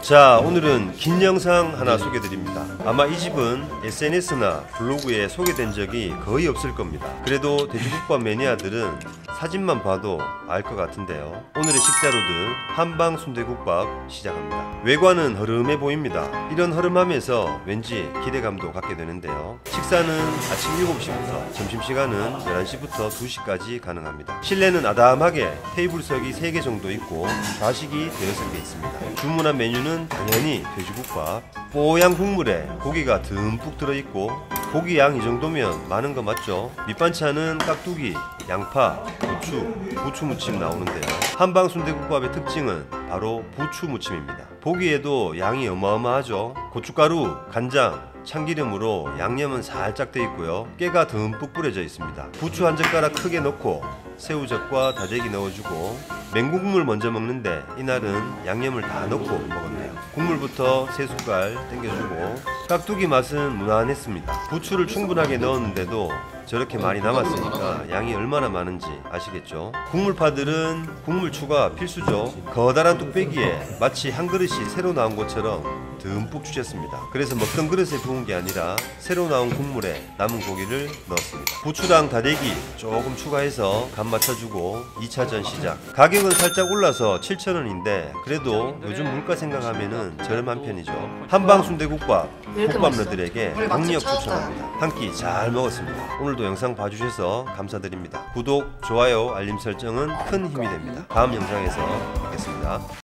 자, 오늘은 긴 영상 하나 소개드립니다. 아마 이 집은 SNS나 블로그에 소개된 적이 거의 없을 겁니다. 그래도 돼지국밥 매니아들은 사진만 봐도 알 것 같은데요. 오늘의 식자로는 한방 순대국밥 시작합니다. 외관은 허름해 보입니다. 이런 허름함에서 왠지 기대감도 갖게 되는데요. 식사는 아침 7시부터 점심시간은 11시부터 2시까지 가능합니다. 실내는 아담하게 테이블석이 3개 정도 있고 좌식이 대여섯 개 있습니다. 주문한 메뉴는 당연히 돼지국밥, 뽀얀 국물에 고기가 듬뿍 들어있고 고기 양 이 정도면 많은 거 맞죠? 밑반찬은 깍두기, 양파, 고추, 부추무침 나오는데요. 한방 순대국밥의 특징은 바로 부추무침입니다. 보기에도 양이 어마어마하죠. 고춧가루, 간장, 참기름으로 양념은 살짝 돼 있고요. 깨가 듬뿍 뿌려져 있습니다. 부추 한 젓가락 크게 넣고 새우젓과 다대기 넣어주고 맹국물 먼저 먹는데 이날은 양념을 다 넣고 먹었네요. 국물부터 3숟갈 땡겨주고 깍두기 맛은 무난했습니다. 부추를 충분하게 넣었는데도 저렇게 많이 남았으니까 양이 얼마나 많은지 아시겠죠? 국물파들은 국물 추가 필수죠. 커다란 뚝배기에 마치 한 그릇이 새로 나온 것처럼 듬뿍 주셨습니다. 그래서 먹던 그릇에 부은 게 아니라 새로 나온 국물에 남은 고기를 넣었습니다. 부추랑 다대기 조금 추가해서 간 맞춰주고 2차전 시작. 가격은 살짝 올라서 7,000원인데 그래도 요즘 물가 생각하면은 저렴한 편이죠. 한방 순대국밥 국밥러들에게 강력 추천합니다. 한 끼 잘 먹었습니다. 오늘도 영상 봐주셔서 감사드립니다. 구독, 좋아요, 알림 설정은 큰 힘이 됩니다. 다음 영상에서 뵙겠습니다.